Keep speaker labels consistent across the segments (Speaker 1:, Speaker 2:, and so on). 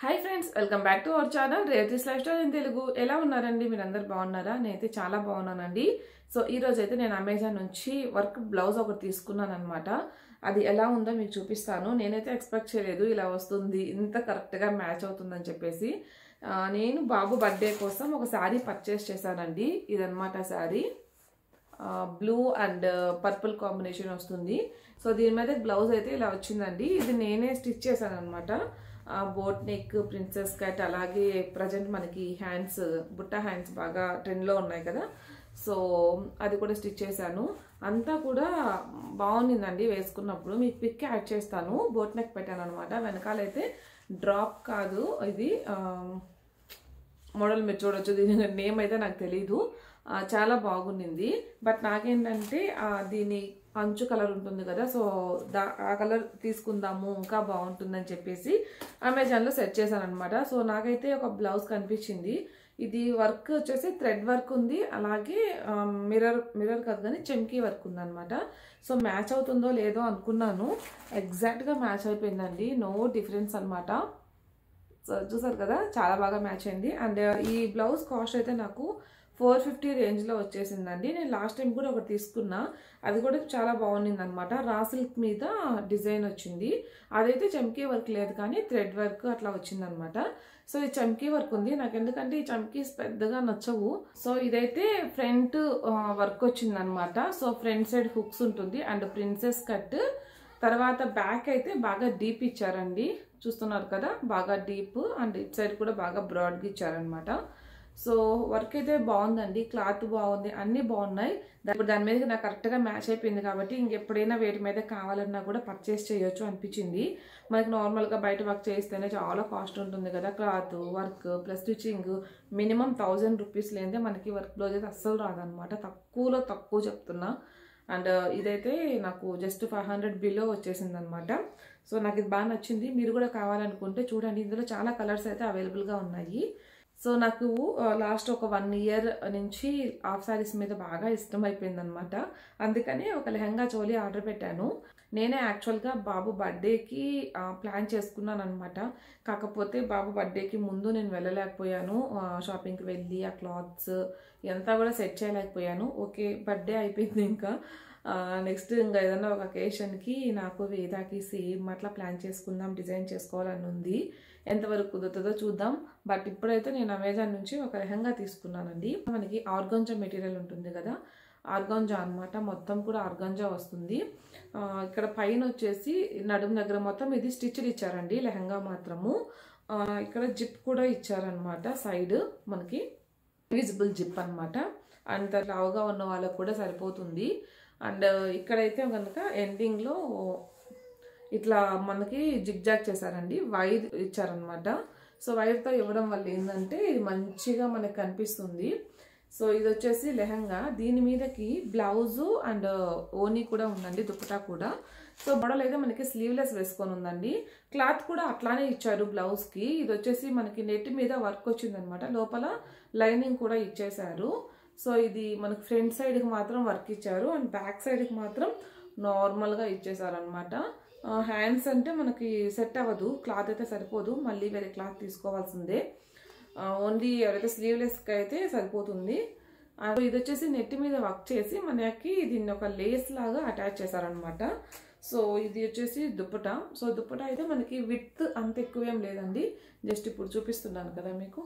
Speaker 1: Hi friends, welcome back to our channel Revathi's lifestyle in Telugu. ఎలా ఉన్నారండి? మీరందరూ బాగున్నారా? నేనైతే చాలా బాగున్నానండి. సో ఈ రోజు అయితే నేను అమెజాన్ నుంచి వర్క్ బ్లౌజ్ ఒకటి తీసుకున్నాను అనమాట. అది ఎలా ఉందో మీకు చూపిస్తాను. నేనైతే ఎక్స్పెక్ట్ చేయలేదు ఇలా వస్తుంది, ఇంత కరెక్ట్గా మ్యాచ్ అవుతుందని చెప్పేసి. నేను బాబు బర్త్డే కోసం ఒక శారీ పర్చేస్ చేశానండి. ఇదనమాట sari, blue and purple combination వస్తుంది. సో దీని మీద బ్లౌజ్ అయితే ఇలా వచ్చిందండి. ఇది నేనే స్టిచ్ చేశాను అనమాట. బోట్ నెక్, ప్రిన్సెస్ కట్, అలాగే ప్రజెంట్ మనకి హ్యాండ్స్, బుట్ట హ్యాండ్స్ బాగా ట్రెండ్లో ఉన్నాయి కదా, సో అది కూడా స్టిచ్ చేశాను. అంతా కూడా బాగుండిందండి వేసుకున్నప్పుడు. మీకు పిక్ యాడ్ చేస్తాను. బోట్ నెక్ పెట్టాను అనమాట. వెనకాలైతే డ్రాప్ కాదు, ఇది మోడల్ మీరు చూడొచ్చు. దీని నేమ్ అయితే నాకు తెలీదు. చాలా బాగుండింది. బట్ నాకేంటంటే దీని అంచు కలర్ ఉంటుంది కదా, సో ఆ కలర్ తీసుకుందాము, ఇంకా బాగుంటుందని చెప్పేసి అమెజాన్లో సెర్చ్ చేశాను అనమాట. సో నాకైతే ఒక బ్లౌజ్ కనిపించింది. ఇది వర్క్ వచ్చేసి థ్రెడ్ వర్క్ ఉంది, అలాగే మిర్రర్ కాదు కానీ చెమ్కీ వర్క్ ఉందన్నమాట. సో మ్యాచ్ అవుతుందో లేదో అనుకున్నాను, ఎగ్జాక్ట్గా మ్యాచ్ అయిపోయిందండి. నో డిఫరెన్స్ అనమాట. సో చూసారు కదా, చాలా బాగా మ్యాచ్ అయింది. అండ్ ఈ బ్లౌజ్ కాస్ట్ అయితే నాకు 450 రేంజ్లో వచ్చేసిందండి. నేను లాస్ట్ టైం కూడా ఒకటి తీసుకున్నా, అది కూడా చాలా బాగుంది అనమాట. రా సిల్క్ మీద డిజైన్ వచ్చింది. అదైతే చమ్కీ వర్క్ లేదు కానీ థ్రెడ్ వర్క్ అట్లా వచ్చిందనమాట. సో ఈ చమ్కీ వర్క్ ఉంది. నాకు ఎందుకంటే ఈ చమ్కీస్ పెద్దగా నచ్చవు. సో ఇదైతే ఫ్రంట్ వర్క్ వచ్చిందనమాట. సో ఫ్రంట్ సైడ్ హుక్స్ ఉంటుంది అండ్ ప్రిన్సెస్ కట్. తర్వాత బ్యాక్ అయితే బాగా డీప్ ఇచ్చారండి, చూస్తున్నారు కదా, బాగా డీప్. అండ్ ఇట్ సైడ్ కూడా బాగా బ్రాడ్గా ఇచ్చారనమాట. సో వర్క్ అయితే బాగుందండి, క్లాత్ బాగుంది, అన్నీ బాగున్నాయి. దాని మీద నాకు కరెక్ట్గా మ్యాచ్ అయిపోయింది కాబట్టి ఇంకెప్పుడైనా వేటి మీద కావాలన్నా కూడా పర్చేస్ చేయొచ్చు అనిపించింది. మనకి నార్మల్గా బయట వర్క్ చేస్తేనే చాలా కాస్ట్ ఉంటుంది కదా, cloth, work plus stitching. Minimum 1000 rupees లేదే మనకి వర్క్ బ్లౌజ్ అయితే అస్సలు రాదనమాట. తక్కువలో తక్కువ చెప్తున్నా. అండ్ ఇదైతే నాకు జస్ట్ 500 బిలో వచ్చేసింది అనమాట. సో నాకు ఇది బాగా నచ్చింది. మీరు కూడా కావాలనుకుంటే చూడండి, ఇందులో చాలా కలర్స్ అయితే అవైలబుల్గా ఉన్నాయి. సో నాకు లాస్ట్ ఒక 1 ఇయర్ నుంచి హాఫ్ శారీస్ మీద బాగా ఇష్టం అయిపోయింది అనమాట. అందుకని ఒక లెహంగా చోలీ ఆర్డర్ పెట్టాను. నేనే యాక్చువల్గా బాబు బర్త్డేకి ప్లాన్ చేసుకున్నాను అనమాట. కాకపోతే బాబు బర్త్డేకి ముందు నేను వెళ్ళలేకపోయాను. షాపింగ్కి వెళ్ళి ఆ క్లాత్స్ ఎంత కూడా సెట్ చేయలేకపోయాను. ఓకే, బర్త్డే అయిపోయింది. ఇంకా నెక్స్ట్ ఇంకా ఏదైనా ఒక అకేషన్కి నాకు వేదాకి సేమ్ అట్లా ప్లాన్ చేసుకుందాం, డిజైన్ చేసుకోవాలని ఉంది. ఎంతవరకు కుదురుతుందో చూద్దాం. బట్ ఇప్పుడైతే నేను అమెజాన్ నుంచి ఒక లెహంగా తీసుకున్నానండి. మనకి ఆర్గాంజా మెటీరియల్ ఉంటుంది కదా, ఆర్గాంజా అనమాట. మొత్తం కూడా ఆర్గాంజా వస్తుంది. ఇక్కడ పైన వచ్చేసి నడుము దగ్గర మొత్తం ఇది స్టిచ్డ్ ఇచ్చారండి, లెహంగా మాత్రము. ఇక్కడ జిప్ కూడా ఇచ్చారనమాట. సైడ్ మనకి విజిబుల్ జిప్ అనమాట. అంత లావుగా ఉన్న వాళ్ళకు కూడా సరిపోతుంది. అండ్ ఇక్కడైతే కనుక ఎండింగ్లో ఇట్లా మనకి జిగ్జాగ్ చేశారండి, వైర్ ఇచ్చారనమాట. సో వైర్తో ఇవ్వడం వల్ల ఏంటంటే ఇది మంచిగా మనకు కనిపిస్తుంది. సో ఇది వచ్చేసి లెహంగా, దీని మీదకి బ్లౌజు అండ్ ఓనీ కూడా ఉందండి, దుప్పటా కూడా. సో మోడల్ అయితే మనకి స్లీవ్లెస్ వేసుకొని ఉందండి. క్లాత్ కూడా అట్లానే ఇచ్చారు బ్లౌజ్కి. ఇది వచ్చేసి మనకి నెట్ మీద వర్క్ వచ్చిందనమాట, లోపల లైనింగ్ కూడా ఇచ్చేశారు. సో ఇది మనకి ఫ్రంట్ సైడ్కి మాత్రం వర్క్ ఇచ్చారు అండ్ బ్యాక్ సైడ్కి మాత్రం నార్మల్గా ఇచ్చేసారనమాట. హ్యాండ్స్ అంటే మనకి సెట్ అవ్వదు, క్లాత్ అయితే సరిపోదు, మళ్ళీ వేరే క్లాత్ తీసుకోవాల్సిందే. ఓన్లీ ఎవరైతే స్లీవ్లెస్కి అయితే సరిపోతుంది. ఇది వచ్చేసి నెట్ మీద వర్క్ చేసి మనకి దీన్ని ఒక లేస్ లాగా అటాచ్ చేశారనమాట. సో ఇది వచ్చేసి దుప్పటా. సో దుప్పటా అయితే మనకి విడ్త్ అంత ఎక్కువేం లేదండి, జస్ట్ ఇప్పుడు చూపిస్తున్నాను కదా మీకు,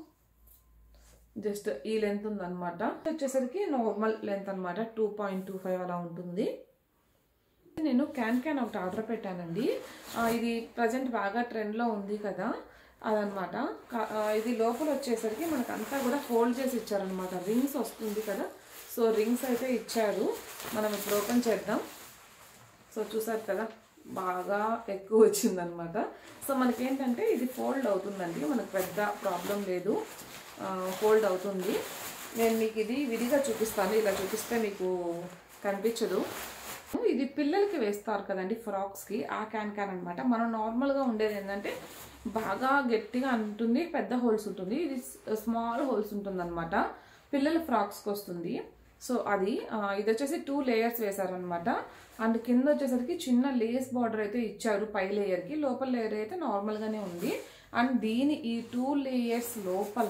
Speaker 1: జస్ట్ ఈ లెంత్ ఉందన్నమాట. వచ్చేసరికి నార్మల్ లెంత్ అనమాట, 2.25 అలా ఉంటుంది. నేను క్యాన్ ఒకటి ఆర్డర్ పెట్టానండి. ఇది ప్రజెంట్ బాగా ట్రెండ్లో ఉంది కదా, అదనమాట. ఇది లోపల వచ్చేసరికి మనకు అంతా కూడా ఫోల్డ్ చేసి ఇచ్చారనమాట. రింగ్స్ వస్తుంది కదా, సో రింగ్స్ అయితే ఇచ్చారు. మనం ఇప్పుడు ఓపెన్ చేద్దాం. సో చూసారు కదా, బాగా ఎక్కువ వచ్చిందనమాట. సో మనకేంటంటే ఇది ఫోల్డ్ అవుతుందండి, మనకు పెద్ద ప్రాబ్లం లేదు, ఫోల్డ్ అవుతుంది. నేను మీకు ఇది విడిగా చూపిస్తాను, ఇలా చూపిస్తే మీకు కనిపించదు. ఇది పిల్లలకి వేస్తారు కదండి ఫ్రాక్స్కి, ఆ క్యాన్ అనమాట. మనం నార్మల్గా ఉండేది ఏంటంటే బాగా గట్టిగా ఉంటుంది, పెద్ద హోల్స్ ఉంటుంది. ఇది స్మాల్ హోల్స్ ఉంటుంది అనమాట, పిల్లల ఫ్రాక్స్కి వస్తుంది. సో అది ఇది వచ్చేసి 2 లేయర్స్ వేశారనమాట. అండ్ కింద వచ్చేసరికి చిన్న లేస్ బార్డర్ అయితే ఇచ్చారు పై లేయర్కి, లోపల లేయర్ అయితే నార్మల్గానే ఉంది. అండ్ దీని ఈ 2 లేయర్స్ లోపల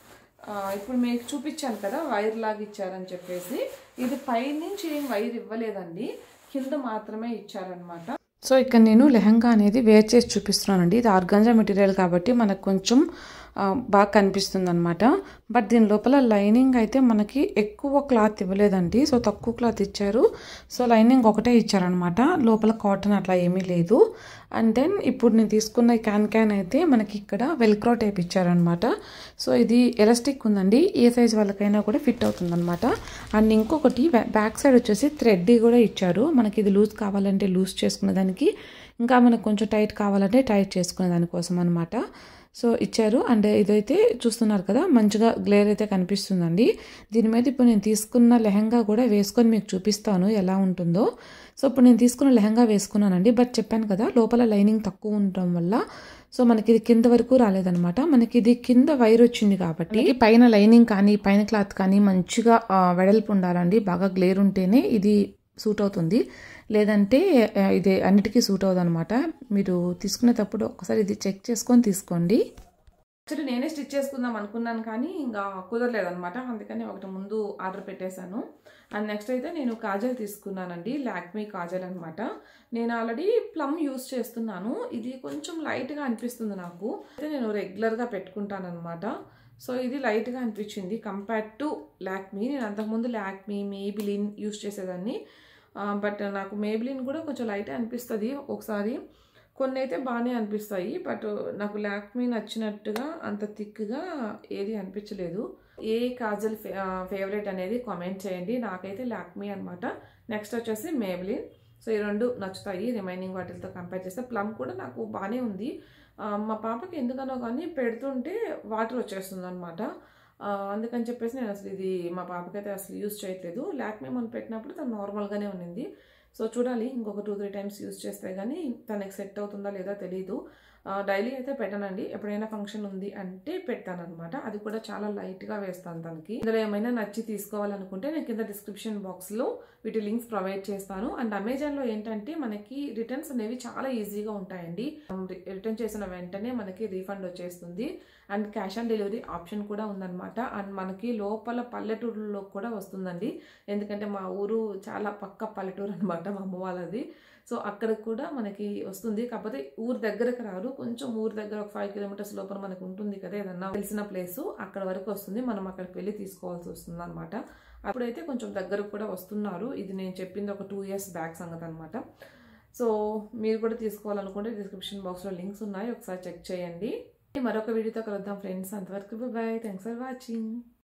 Speaker 1: ఇప్పుడు మీకు చూపించాను కదా వైర్ లాగా ఇచ్చారని చెప్పేసి, ఇది పైనుంచి ఏం వైర్ ఇవ్వలేదండి, కింద మాత్రమే ఇచ్చారనమాట. సో ఇక్కడ నేను లెహంగా అనేది వేర్ చేసి చూపిస్తున్నానండి. ఇది ఆర్గాంజా మెటీరియల్ కాబట్టి మనకు కొంచెం బాగా కనిపిస్తుంది అనమాట. బట్ దీని లోపల లైనింగ్ అయితే మనకి ఎక్కువ క్లాత్ ఇవ్వలేదండి, సో తక్కువ క్లాత్ ఇచ్చారు. సో లైనింగ్ ఒకటే ఇచ్చారనమాట, లోపల కాటన్ అట్లా ఏమీ లేదు. అండ్ దెన్ ఇప్పుడు నేను తీసుకున్న క్యాన్ అయితే మనకి ఇక్కడ వెల్క్రో టైప్ ఇచ్చారనమాట. సో ఇది ఎలాస్టిక్ ఉందండి, ఏ సైజ్ వాళ్ళకైనా కూడా ఫిట్ అవుతుంది అనమాట. అండ్ ఇంకొకటి బ్యాక్ సైడ్ వచ్చేసి థ్రెడ్ కూడా ఇచ్చారు. మనకి ఇది లూజ్ కావాలంటే లూజ్ చేసుకునే దానికి, ఇంకా మనకు కొంచెం టైట్ కావాలంటే టైట్ చేసుకునే దానికోసం అనమాట. సో ఇచ్చారు. అండ్ ఇదైతే చూస్తున్నారు కదా, మంచిగా గ్లేర్ అయితే కనిపిస్తుందండి. దీని మీద ఇప్పుడు నేను తీసుకున్న లెహంగా కూడా వేసుకొని మీకు చూపిస్తాను ఎలా ఉంటుందో. సో ఇప్పుడు నేను తీసుకున్న లెహంగా వేసుకున్నానండి, బట్ చెప్పాను కదా లోపల లైనింగ్ తక్కువ ఉండటం వల్ల సో మనకి ఇది కింద వరకు రాలేదనమాట. మనకి ఇది కింద వైర్ వచ్చింది కాబట్టి పైన లైనింగ్ కానీ పైన క్లాత్ కానీ మంచిగా వెడల్పు ఉండాలండి, బాగా గ్లేర్ ఉంటేనే ఇది సూట్ అవుతుంది, లేదంటే ఇది అన్నిటికీ సూట్ అవ్వదు అనమాట. మీరు తీసుకునేటప్పుడు ఒకసారి ఇది చెక్ చేసుకొని తీసుకోండి. యాక్చువల్లీ నేనే స్టిచ్ చేసుకుందాం అనుకున్నాను కానీ ఇంకా కుదరలేదనమాట, అందుకని ఒకటి ముందు ఆర్డర్ పెట్టేశాను. అండ్ నెక్స్ట్ అయితే నేను కాజల్ తీసుకున్నానండి, లాక్మీ కాజల్ అనమాట. నేను ఆల్రెడీ ప్లమ్ యూస్ చేస్తున్నాను, ఇది కొంచెం లైట్గా అనిపిస్తుంది నాకు, అయితే నేను రెగ్యులర్గా పెట్టుకుంటాను అనమాట. సో ఇది లైట్గా అనిపించింది కంపేర్ టు లాక్మీ. నేను అంతకుముందు లాక్మీ, మేబిలిన్ యూస్ చేసేదాన్ని, బట్ నాకు మేబిలిన్ కూడా కొంచెం లైట్ అనిపిస్తుంది ఒకసారి, కొన్ని అయితే బాగానే అనిపిస్తాయి. బట్ నాకు లాక్మీ నచ్చినట్టుగా అంత థిక్గా ఏది అనిపించలేదు. ఏ కాజల్ ఫేవరెట్ అనేది కామెంట్ చేయండి. నాకైతే లాక్మీ అనమాట. నెక్స్ట్ వచ్చేసి మేబిలిన్. సో ఈ రెండు నచ్చుతాయి రిమైనింగ్ వాటితో కంపేర్ చేస్తే. ప్లమ్ కూడా నాకు బాగానే ఉంది. మా పాపకి ఎందుకనో కానీ పెడుతుంటే వాటర్ వచ్చేస్తుంది అనమాట, అందుకని చెప్పేసి నేను అసలు ఇది మా పాపకైతే అసలు యూజ్ చేయట్లేదు. లాక్మీ మనం పెట్టినప్పుడు తను నార్మల్గానే ఉన్నింది. సో చూడాలి, ఇంకొక 2-3 టైమ్స్ యూజ్ చేస్తే కానీ తనకి సెట్ అవుతుందా లేదా తెలీదు. డైలీ అయితే పెట్టానండి, ఎప్పుడైనా ఫంక్షన్ ఉంది అంటే పెడతాను అనమాట. అది కూడా చాలా లైట్గా వేస్తాను తనకి. ఇందులో ఏమైనా నచ్చి తీసుకోవాలనుకుంటే నేను కింద డిస్క్రిప్షన్ బాక్స్లో వీటి లింక్స్ ప్రొవైడ్ చేస్తాను. అండ్ అమెజాన్లో ఏంటంటే మనకి రిటర్న్స్ అనేవి చాలా ఈజీగా ఉంటాయండి. రిటర్న్ చేసిన వెంటనే మనకి రీఫండ్ వచ్చేస్తుంది. And cash on delivery option కూడా ఉందన్నమాట. అండ్ మనకి లోపల పల్లెటూరులో కూడా వస్తుందండి, ఎందుకంటే మా ఊరు చాలా పక్క పల్లెటూరు అనమాట మా అమ్మ వాళ్ళది. సో అక్కడ కూడా మనకి వస్తుంది, కాకపోతే ఊరు దగ్గరకు రాదు, కొంచెం ఊరు దగ్గర ఒక 5 కిలోమీటర్స్ లోపల మనకు ఉంటుంది కదా ఏదన్నా తెలిసిన ప్లేసు, అక్కడ వరకు వస్తుంది. మనం అక్కడికి వెళ్ళి తీసుకోవాల్సి వస్తుంది అనమాట. అప్పుడైతే కొంచెం దగ్గరకు కూడా వస్తున్నారు. ఇది నేను చెప్పింది ఒక 2 years బ్యాక్ సంగతి అనమాట. సో మీరు కూడా తీసుకోవాలనుకుంటే డిస్క్రిప్షన్ బాక్స్లో లింక్స్ ఉన్నాయి, ఒకసారి చెక్ చేయండి. మరొక వీడియోతో కలుద్దాం ఫ్రెండ్స్, అంతవరకు బాయ్, థ్యాంక్స్ ఫర్ వాచింగ్.